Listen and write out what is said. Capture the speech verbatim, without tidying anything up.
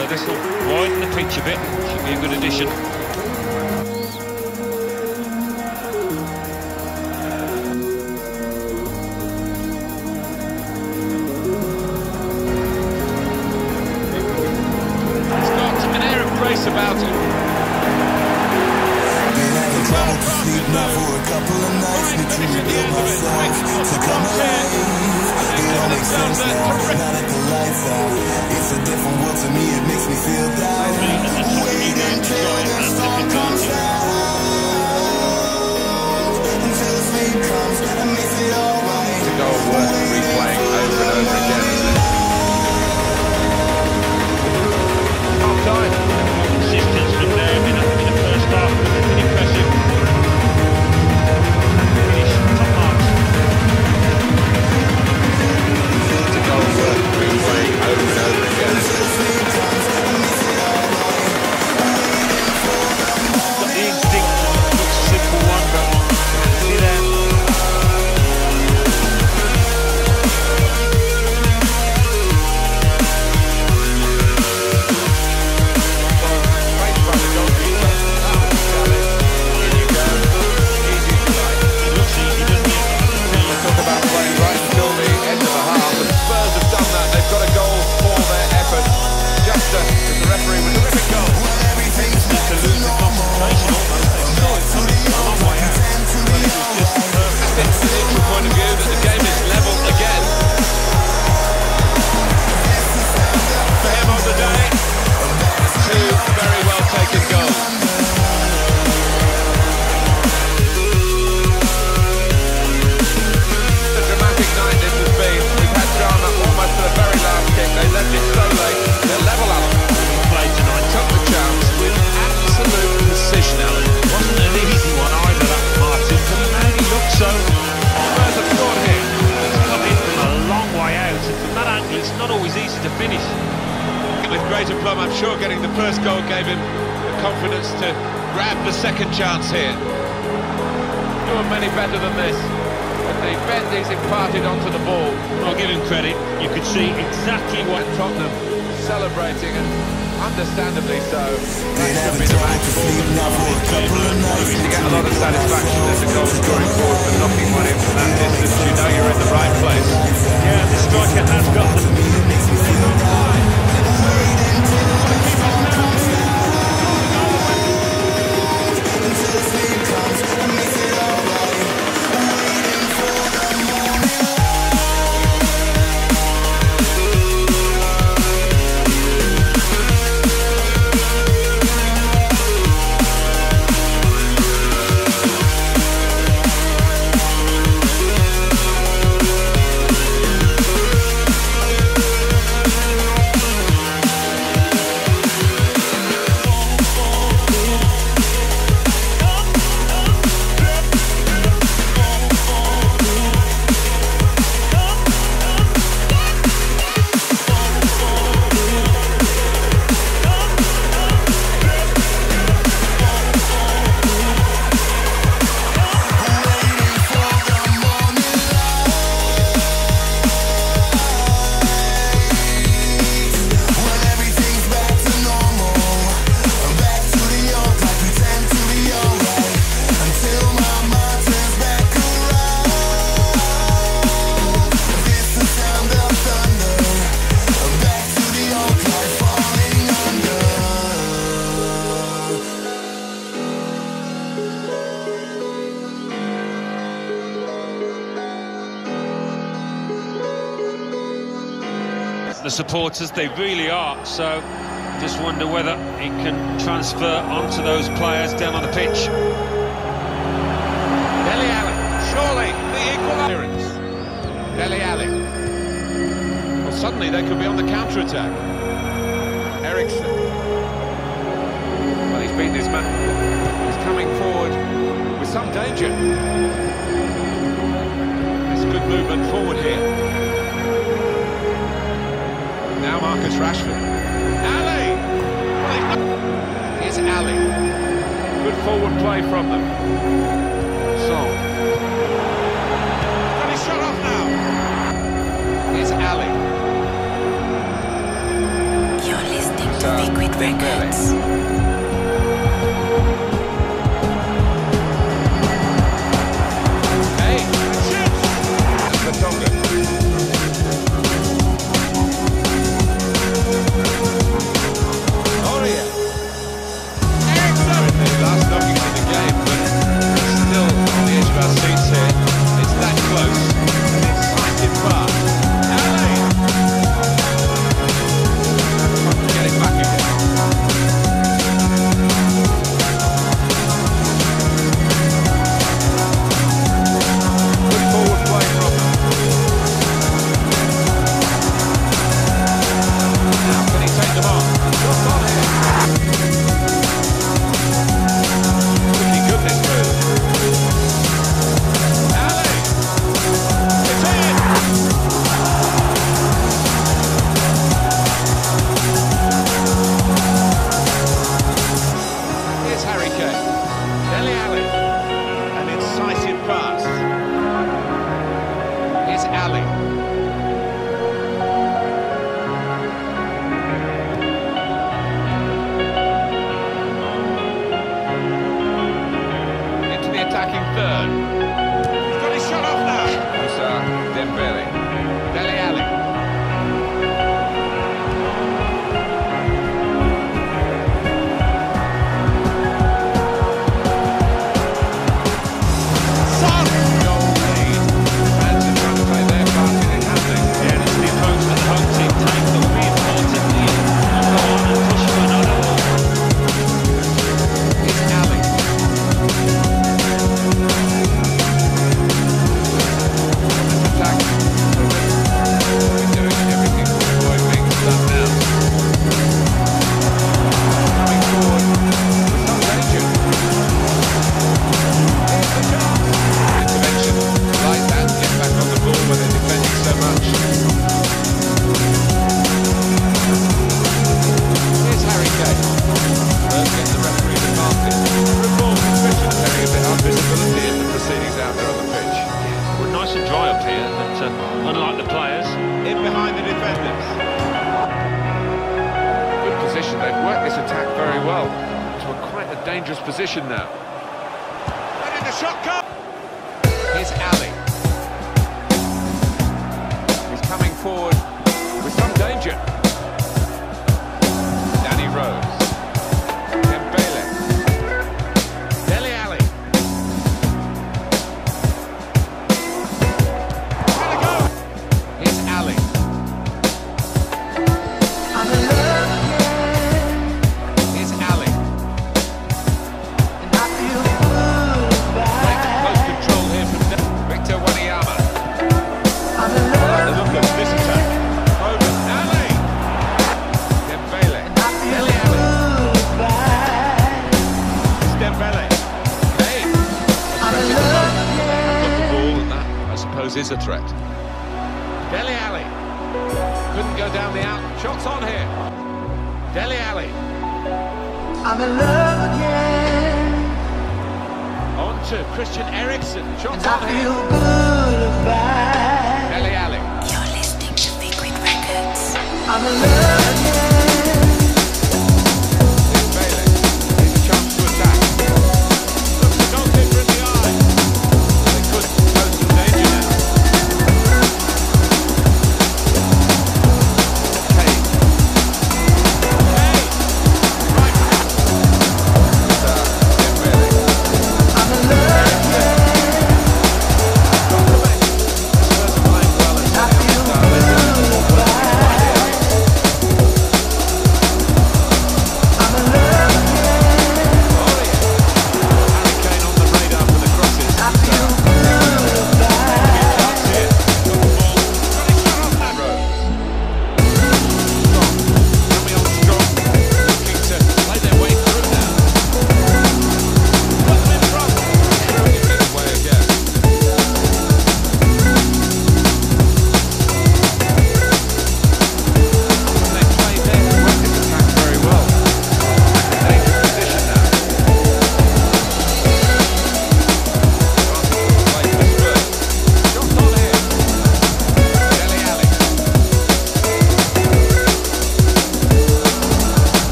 so this will widen the pitch a bit. Should be a good addition. He's got an air of grace about him. Now for a couple of nights, we truly built myself to come alive. It all makes sense now, now that the lights out. It's a different world to me, it makes me feel down. Wait until the storm comes out, until the sleep comes and makes it alright. It's a goal worth replaying over and over again, isn't it? Half time. Persistence from there in the, in the first half has been impressive. I'm sure getting the first goal gave him the confidence to grab the second chance here. There were many better than this, but the bend he's imparted onto the ball. I'll give him credit. You could see exactly what Tottenham celebrating, and understandably so. Been having time to sleep now for a couple of nights. You get a lot of satisfaction as a goal scoring forward for knocking one in from that distance. You know you're in the right place. Yeah, the striker has got them. The supporters, they really are, so just wonder whether it can transfer onto those players down on the pitch. DELE ALLI, surely the equal appearance. DELE ALLI. Well, suddenly they could be on the counter-attack. Ericsson. Well, he's beaten his man. He's coming forward with some danger. There's good movement forward here. Now Marcus Rashford. Alli! Well, here's Alli. Good forward play from them. Song. And he's shot off now. Here's Alli. You're listening to Liquid Records. Hey, that's the Tonga. Oh yeah. Last knocking to the game, but still on the edge of our seats here. It's that close. An incisive pass. Ali! Get it back again. Good forward play from them. Now can he take them on? Shot on here. Dele Alli, an incisive pass. Here's Ali. Into the attacking third. He's got his shot off now. Musa Dembele. Dele Alli. Unlike the players. In behind the defenders. Good position, they've worked this attack very well. To a quite a dangerous position now. Letting the shot come! Here's Ali. He's coming forward with some danger. Danny Rose. Dembele. Dele Alli. Is a threat. Dele Alli couldn't go down the out. Shots on here. Dele Alli. I'm in love again. On to Christian Eriksen. Shots And on I here. feel good about Dele Alli. You're listening to Liquid Records. I'm in love again.